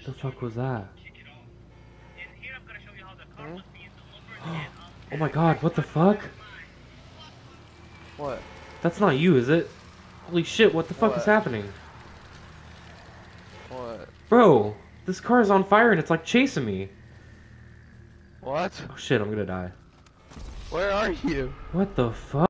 The fuck was that? Hmm? Oh my god, what the fuck? What? That's not you, is it? Holy shit, what the fuck is What? happening? What? Bro, this car is on fire and it's like chasing me. What? Oh shit, I'm gonna die. Where are you? What the fuck?